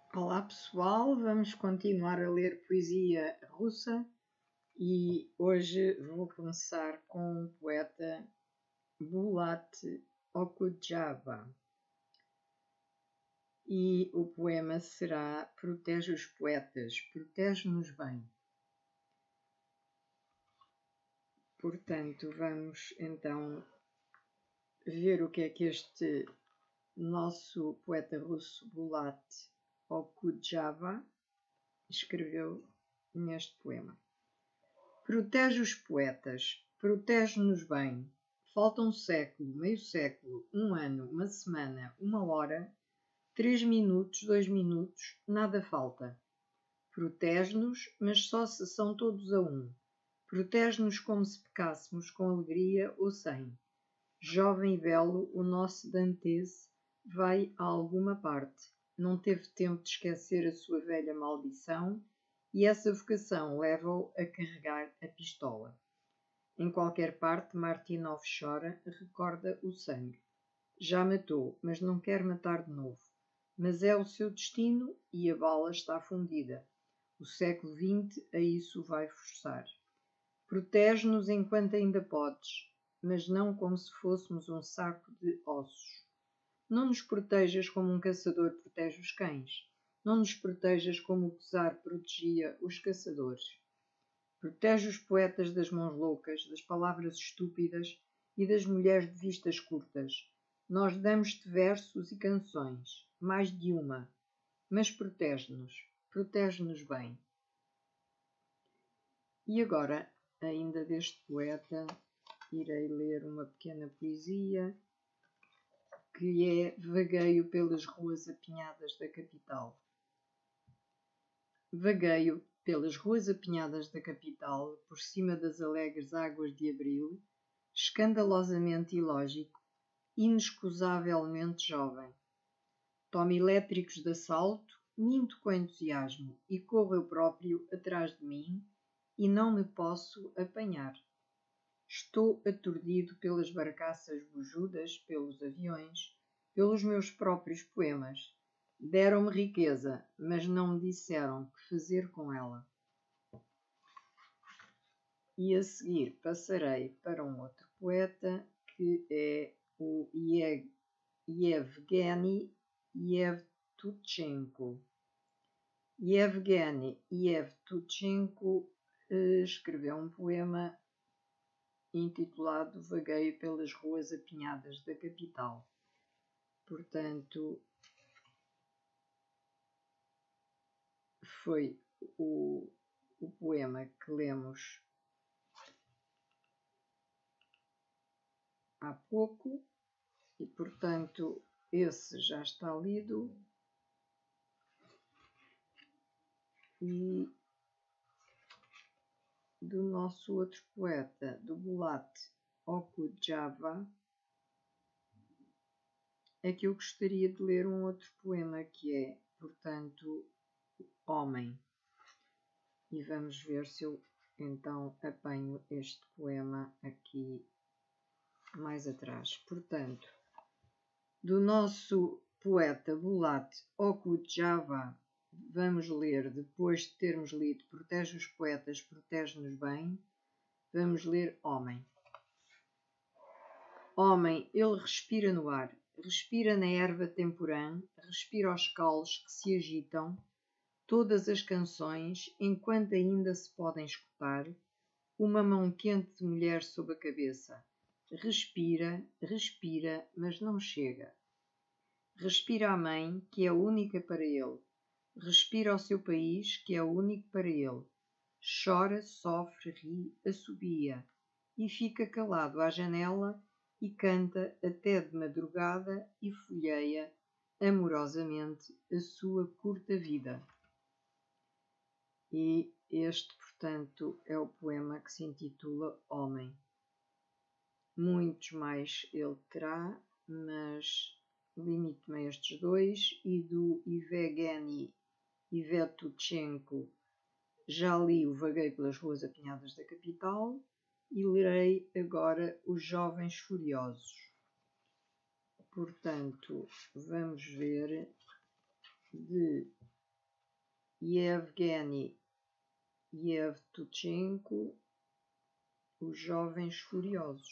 Olá pessoal, vamos continuar a ler poesia russa e hoje vou começar com o poeta Bulat Okudjava e o poema será Protege os poetas, protege-nos bem. Portanto, vamos então ver o que é que este nosso poeta russo Bulat Okudjava escreveu neste poema. Protege os poetas, protege-nos bem. Falta um século, meio século, um ano, uma semana, uma hora, 3 minutos, 2 minutos, nada falta. Protege-nos, mas só se são todos a um. Protege-nos como se pecássemos com alegria ou sem. Jovem e belo, o nosso Dantès vai a alguma parte. Não teve tempo de esquecer a sua velha maldição e essa vocação leva-o a carregar a pistola. Em qualquer parte, Martynov chora, recorda o sangue. Já matou, mas não quer matar de novo. Mas é o seu destino e a bala está fundida. O século XX a isso vai forçar. Protege-nos enquanto ainda podes, mas não como se fôssemos um saco de ossos. Não nos protejas como um caçador protege os cães. Não nos protejas como o czar protegia os caçadores. Protege os poetas das mãos loucas, das palavras estúpidas e das mulheres de vistas curtas. Nós damos-te versos e canções, mais de uma, mas protege-nos bem. E agora, ainda deste poeta, irei ler uma pequena poesia que é Vagueio pelas ruas apinhadas da capital. Vagueio pelas ruas apinhadas da capital, por cima das alegres águas de abril, escandalosamente ilógico, inexcusavelmente jovem. Tomo elétricos de assalto, minto com entusiasmo e corro eu próprio atrás de mim e não me posso apanhar. Estou aturdido pelas barcaças bujudas, pelos aviões, pelos meus próprios poemas. Deram-me riqueza, mas não me disseram que fazer com ela. E a seguir passarei para um outro poeta, que é o Yevgeny Yevtuchenko. Yevgeny Yevtuchenko escreveu um poema intitulado Vagueio pelas ruas apinhadas da capital. Portanto, foi o poema que lemos há pouco e, portanto, esse já está lido. E do nosso outro poeta, do Bulat Okudjava, é que eu gostaria de ler um outro poema que é, portanto, Homem. E vamos ver se eu então apanho este poema aqui mais atrás. Portanto, do nosso poeta Bulat Okudjava, vamos ler, depois de termos lido Protege os poetas, protege-nos bem, vamos ler Homem. Homem, ele respira no ar, respira na erva temporã, respira os caules que se agitam, todas as canções, enquanto ainda se podem escutar, uma mão quente de mulher sob a cabeça. Respira, respira, mas não chega. Respira a mãe, que é única para ele. Respira o seu país, que é único para ele. Chora, sofre, ri, assobia, e fica calado à janela e canta até de madrugada e folheia amorosamente a sua curta vida. E este, portanto, é o poema que se intitula Homem. Muitos mais ele terá, mas limito-me a estes dois. E do Yevgeny Yevtuchenko já li o Vagueio pelas ruas apinhadas da capital e lerei agora Os Jovens Furiosos. Portanto, vamos ver de Yevgeny Yevtuchenko, Os Jovens Furiosos.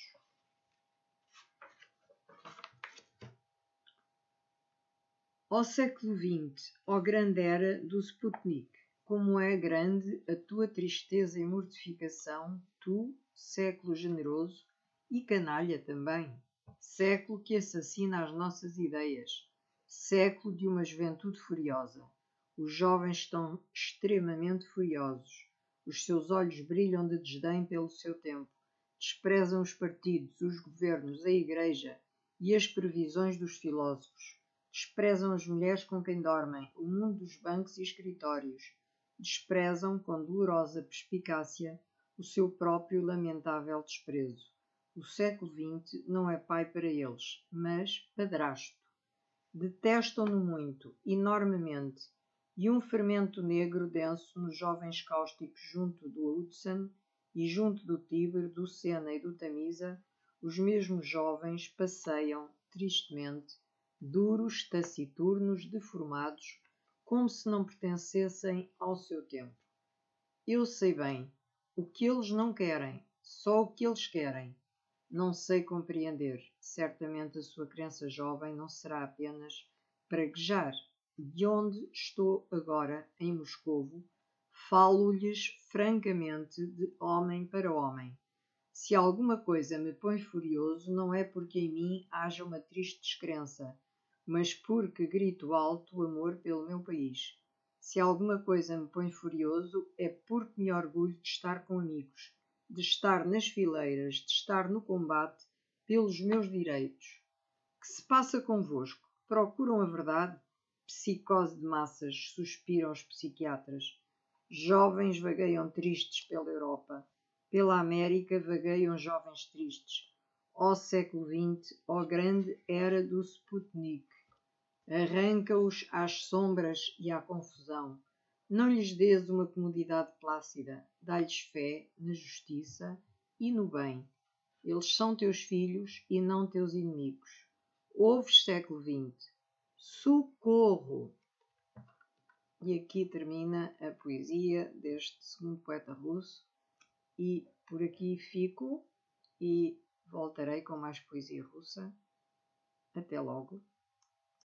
Ó século XX, ó grande era do Sputnik, como é grande a tua tristeza e mortificação, tu, século generoso e canalha também, século que assassina as nossas ideias, século de uma juventude furiosa. Os jovens estão extremamente furiosos. Os seus olhos brilham de desdém pelo seu tempo. Desprezam os partidos, os governos, a igreja e as previsões dos filósofos. Desprezam as mulheres com quem dormem, o mundo dos bancos e escritórios. Desprezam, com dolorosa perspicácia, o seu próprio lamentável desprezo. O século XX não é pai para eles, mas padrasto. Detestam-no muito, enormemente, e um fermento negro denso nos jovens cáusticos junto do Hudson e junto do Tibre, do Sena e do Tamisa, os mesmos jovens passeiam, tristemente, duros, taciturnos, deformados, como se não pertencessem ao seu tempo. Eu sei bem o que eles não querem, só o que eles querem. Não sei compreender. Certamente a sua crença jovem não será apenas praguejar. De onde estou agora, em Moscovo, falo-lhes francamente de homem para homem. Se alguma coisa me põe furioso, não é porque em mim haja uma triste descrença, mas porque grito alto o amor pelo meu país. Se alguma coisa me põe furioso, é porque me orgulho de estar com amigos, de estar nas fileiras, de estar no combate pelos meus direitos. Que se passa convosco? Procuram a verdade? Psicose de massas, suspiram os psiquiatras. Jovens vagueiam tristes pela Europa. Pela América vagueiam jovens tristes. Ó século XX, ó grande era do Sputnik. Arranca-os às sombras e à confusão. Não lhes dês uma comodidade plácida. Dá-lhes fé na justiça e no bem. Eles são teus filhos e não teus inimigos. Ouves, século XX. Socorro! E aqui termina a poesia deste segundo poeta russo. E por aqui fico e voltarei com mais poesia russa. Até logo.